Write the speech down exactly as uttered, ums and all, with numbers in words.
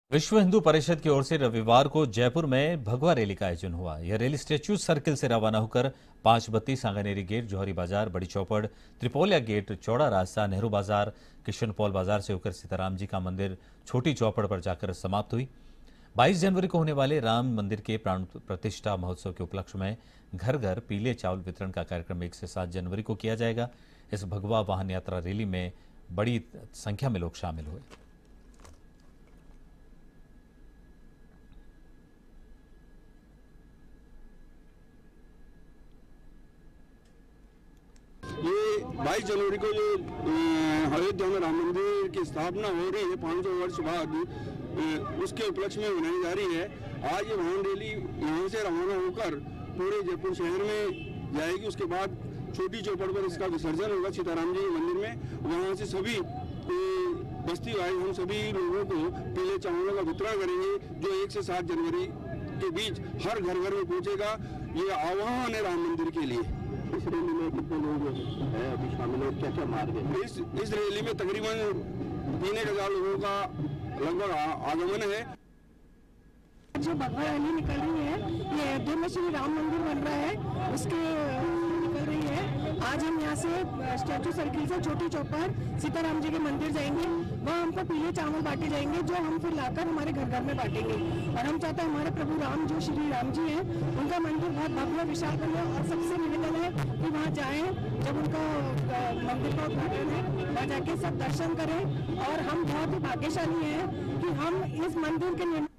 विश्व हिंदू परिषद की ओर से रविवार को जयपुर में भगवा रैली का आयोजन हुआ। यह रैली स्टैच्यू सर्किल से रवाना होकर पांच बत्ती, सांगानेरी गेट, जौहरी बाजार, बड़ी चौपड़, त्रिपोलिया गेट, चौड़ा रास्ता, नेहरू बाजार, किशन पॉल बाजार से होकर सीताराम जी का मंदिर छोटी चौपड़ पर जाकर समाप्त हुई। बाईस जनवरी को होने वाले राम मंदिर के प्राण प्रतिष्ठा महोत्सव के उपलक्ष्य में घर घर पीले चावल वितरण का कार्यक्रम एक से सात जनवरी को किया जाएगा। इस भगवा वाहन यात्रा रैली में बड़ी संख्या में लोग शामिल हुए। ये बाईस जनवरी को जो अयोध्या में राम मंदिर की स्थापना हो रही है पाँच सौ वर्ष बाद, उसके उपलक्ष्य में मनाई जा रही है। आज ये वाहन रैली यहाँ से रवाना होकर पूरे जयपुर शहर में जाएगी। उसके बाद छोटी चौपड़ पर इसका विसर्जन होगा सीताराम जी मंदिर में। वहाँ से सभी बस्ती वाले हम सभी लोगों को पीले चावलों का वितरण करेंगे, जो एक से सात जनवरी के बीच हर घर घर में पहुँचेगा। ये आह्वान है राम मंदिर के लिए। इस रैली में कितने लोग हैं अभी शामिल और क्या क्या मार्ग है? इस इस रैली में तकरीबन तीन एक हजार लोगों का लगभग आगमन है। जो भगवा रैली निकल रही है, ये अयोध्या में श्री राम मंदिर बन रहा है, उसके निकल रही है। आज हम यहाँ से स्टैच्यू सर्किल से छोटी चौपड़ सीताराम जी के मंदिर जाएंगे। वहाँ हमको पीले चावल बांटे जाएंगे, जो हम फिर लाकर हमारे घर घर में बांटेंगे। और हम चाहते हैं हमारे प्रभु राम जो श्री राम जी हैं, उनका मंदिर बहुत भव्य विशाल बना और सबसे निवेदन है कि वहाँ जाएं, जब उनका मंदिर का उद्घाटन है वहाँ जाके सब दर्शन करें। और हम बहुत ही भाग्यशाली हैं कि हम इस मंदिर के